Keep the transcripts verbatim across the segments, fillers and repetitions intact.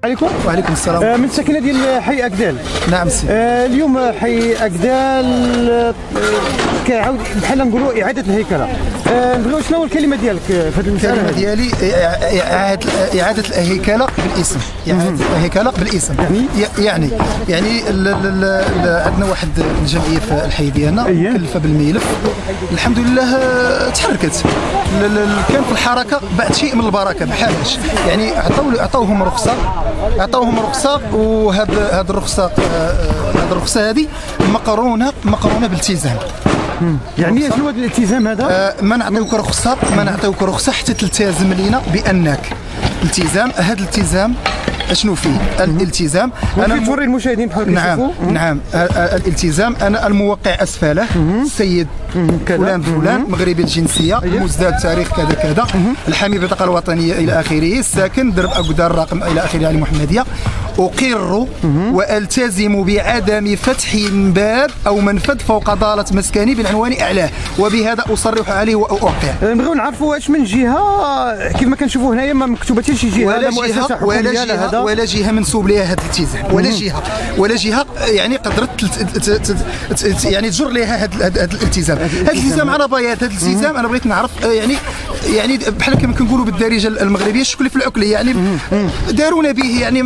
عليكم. وعليكم السلام. آه، من الساكنه ديال حي اكدال. نعم سي. آه، اليوم حي اكدال آه، كيعاود بحال نقولوا اعاده الهيكله. آه، نبغيو شنو هو الكلمه ديالك في هذه المساله؟ الكلمه ديالي اعاده اعاده الهيكله بالاسم، اعاده الهيكله بالاسم. يعني يعني يعني عندنا واحد الجمعيه في الحي ديالنا مكلفه بالملف، الحمد لله تحركت، كان في الحركه بعد شيء من البركه. بحالاش يعني عطاو عطاوهم رخصه عطاوهم رخصه وهاد هاد الرخصه هاد الرخصه هذه مقرونه مقرونه بالالتزام. يعني شنو هذا الالتزام هذا؟ آه ما نعطيوك رخصه ما نعطيوك رخصه حتى تلتزم لينا بانك التزام. هذا الالتزام اشنو فيه؟ الالتزام انا توري المشاهدين بحال نعم نعم الالتزام انا الموقع اسفله السيد فلان فلان مغربي الجنسيه مزداد تاريخ كذا كذا الحامي البطاقه الوطنيه الى اخره الساكن درب اقدار رقم الى اخره المحمديه اقر والتزم بعدم فتح باب او منفذ فوق ضاله مسكني بالعنوان اعلاه وبهذا اصرح عليه واوقع. نبغيو نعرفوا واش من جهه كيف ما كنشوفوا هنايا ما مكتوبه حتى شي جهه ولا جهه ولا جهه ولا جهه منسوب لها هذا الالتزام ولا جهه ولا جهه يعني قدرت يعني تجر لها هذا الالتزام. هذا الالتزام على بياض. هذا الالتزام انا بغيت نعرف يعني يعني بحال كما كنقولوا بالدارجه المغربيه الشكل في العكلي يعني دارونا به يعني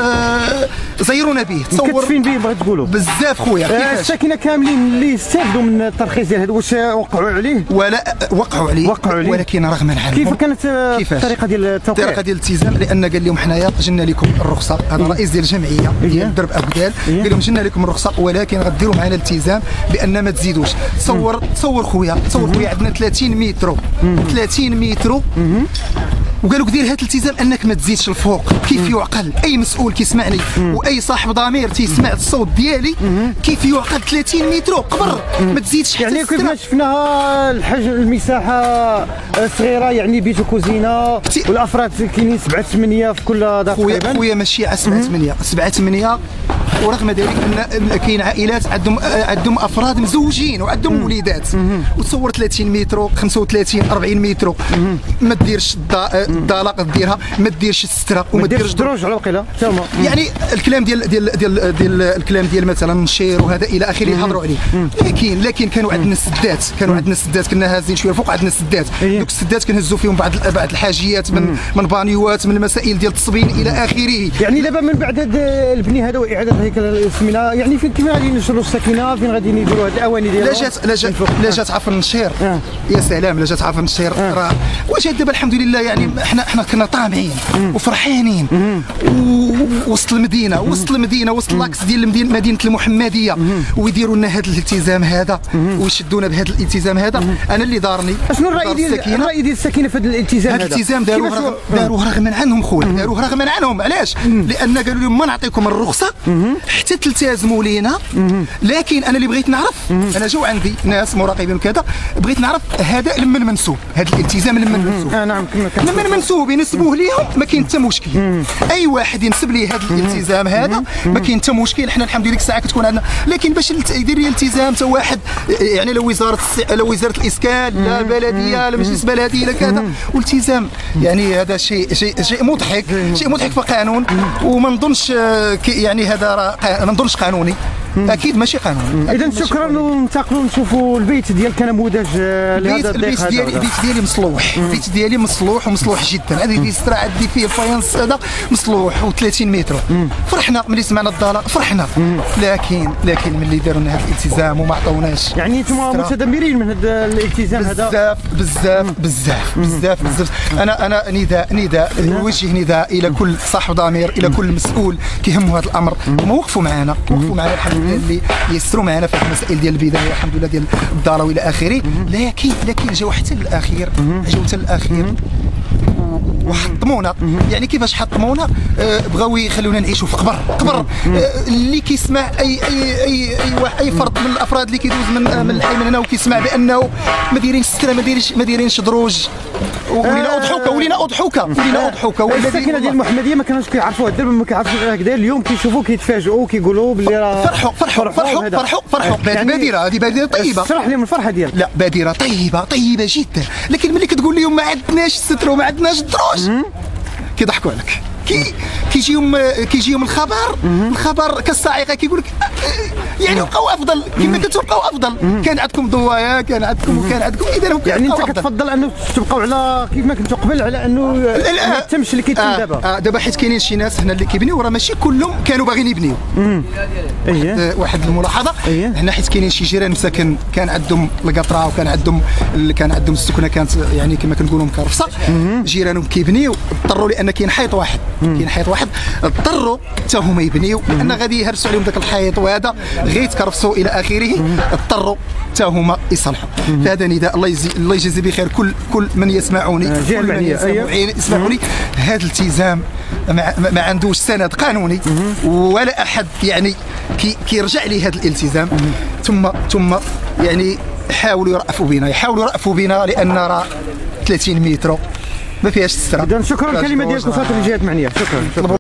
زيرونا به. تصور مكتفين به بغيت تقولوا بزاف خويا. كيفاش الساكنه كاملين اللي استافدوا من الترخيص ديال هذا واش وقعوا عليه؟ ولا وقعوا عليه وقعوا عليه ولكن رغما عنهم. كيف كانت الطريقه ديال التوقيع؟ الطريقه ديال الالتزام لان قال لهم حنايا جبنا لكم الرخصه. هذا الرئيس ديال الجمعيه ديال درب اقدال قال لهم جبنا لكم الرخصه ولكن غديروا معنا الالتزام بان ما تزيدوش. تصور تصور خويا تصور خويا عندنا ثلاثين متر ثلاثين متر وقالوا لك دير هذا الالتزام انك ما تزيدش الفوق. كيف يعقل اي مسؤول كيسمعني واي صاحب ضمير تيسمع الصوت ديالي كيف يعقل ثلاثين متر قبر ما تزيدش حتى يعني كيف ما شفناها الحجم المساحه صغيره يعني بيت وكوزينه والافراد كاينين سبعه ثمانيه في كل دار تقريبا. خويا ماشي على سبعه ثمانيه سبعه ثمانيه ورغم ذلك ان كاين عائلات عندهم عندهم افراد مزوجين وعندهم وليدات وتصور ثلاثين متر خمسة وثلاثين أربعين متر ما ديرش الضلق ديرها ما ديرش الستره وما ديرش دروج على وقيله تما يعني الكلام ديال ديال ديال, ديال الكلام ديال مثلا النشير وهذا الى اخره يهضروا عليه. لكن لكن كانوا عندنا السدات كانوا عندنا السدات كنا هازين شويه فوق عندنا السدات دوك السدات كنهزوا فيهم بعض بعض الحاجيات من من بانيوات من المسائل ديال التصبين الى اخره. يعني دابا من بعد هذا البني هذا واعاده الهيكله سمينا يعني فين كيف غادي ينشروا الساكنه فين غادي يديروا هذه الاواني ديالهم؟ لا جات لا جات لا جات عفوا النشير آه. يا سلام لا جات عفوا النشير آه. راه وجات دابا الحمد لله يعني احنا احنا كنا طامعين وفرحانين وسط المدينه وسط المدينه وسط لاكس ديال مدينه المحمديه ويديروا لنا هذا الالتزام هذا ويشدونا بهذا الالتزام هذا. انا اللي دارني شنو الراي ديال الراي ديال الساكنه في هذا الالتزام هذا؟ هذا الالتزام داروه رغم داروه رغما عنهم خويا داروه رغما عنهم. علاش؟ لان قالوا لهم ما نعطيكم الرخصه حتى تلتزموا لينا. لكن انا اللي بغيت نعرف انا جو عندي ناس مراقبين وكذا بغيت نعرف هذا لمن منسوب هذا الالتزام لمن منسوب. اه نعم لمن منسوب ينسبوه ليهم ما كاين حتى مشكل. اي واحد ينسب لي هذا الالتزام هذا ما كاين حتى مشكل. حنا الحمد لله ديك الساعه كتكون عندنا. لكن باش يدير لي التزام حتى واحد يعني لو وزاره لو وزاره الاسكان لا البلديه لا مجلس بلدي لا كذا والتزام يعني هذا شيء شيء شيء مضحك شيء مضحك في القانون وما نظنش يعني هذا ما نظنش قانوني اكيد ماشي قانوني. اذا شكرا وننتقلوا نشوفوا البيت ديال كنموذج لهذا البيت ديالي البيت ديالي مصلوح البيت ديالي مصلوح ومصلوح جدا. هذه الاسترا عندي فيه فاينس هذا مصلوح و30 متر. فرحنا ملي سمعنا الضلال فرحنا. لكن لكن ملي داروا لنا هذا الالتزام وما عطاوناش يعني انتم متدمرين من هذا الالتزام هذا بزاف بزاف بزاف بزاف بزاف. انا انا نداء نداء نوجه نداء الى كل صاحب ضمير الى كل مسؤول كيهمه هذا الامر هما وقفوا معنا وقفوا معنا الحمد لله اللي يسروا معنا في المسائل ديال البدايه الحمد لله ديال الضاله والى اخره. لكن لكن جاو حتى الاخير جاو حتى الاخير وحطمونا. يعني كيفاش حطمونا؟ آه بغاو يخلونا نعيشوا في قبر قبر. آه اللي كيسمع اي اي اي اي, واحد أي فرد من الافراد اللي كيدوز من آه من الحي من هنا وكيسمع بانه ما دايرينش ستره ما دايرينش ما دايرينش دروج ولينا اضحوكه ولينا اضحوكه ولينا اضحوكه. الساكنه ديال المحمديه ما كانوش كيعرفوها دابا ما كيعرفوش هكذا. اليوم كيشوفوا كيتفاجئوا كيقولوا باللي راه فرحوا فرحوا فرحوا فرحوا فرحوا بادره. هذه بادره طيبه. اشرح لهم الفرحه ديالك. لا بادره طيبه طيبه جدا. لكن ملي كتقول لهم ما عندناش الستر وما عندناش الدروج كيضحكوا عليك كي كيجيهم كيجيهم الخبر الخبر كالصاعقه كيقول لك يعني بقاو افضل كما كنتو بقاو افضل كان عندكم ضوايا كان عندكم وكان عندكم اذا هم يعني انت كتفضل انه تبقاو على كيف ما كنتو قبل على انه ما تمش اللي كيتم دابا اه دابا حيت كاينين شي ناس هنا اللي كيبنيو راه ماشي كلهم كانوا باغيين يبنيو اييه واحد الملاحظه هنا حيت كاينين شي جيران مساكن كان عندهم القطره وكان عندهم كان عندهم السكنه كانت يعني كما كنقولوا مكرفصه جيرانهم كيبنيو اضطروا لان كاين حيط واحد كاين حيط واحد اضطروا حتى هما يبنيو لان غادي يهرسوا عليهم ذاك الحيط وهذا غير يتكرفصوا الى اخره اضطروا حتى هما يصلحوا فهذا نداء الله يجزي الله يجزي بخير كل كل من يسمعوني كل من يسمعوني يسمعوني هذا الالتزام ما, ما عندوش سند قانوني ولا احد يعني كي كيرجع لي هذا الالتزام ثم ثم يعني حاولوا يرأفوا بنا يحاولوا يرأفوا بنا لان راه ثلاثين متر ما فيهاش السرعه. اذا شكرا الكلمه ديالكم فاتت اللي جات معنيه شكرا شكرا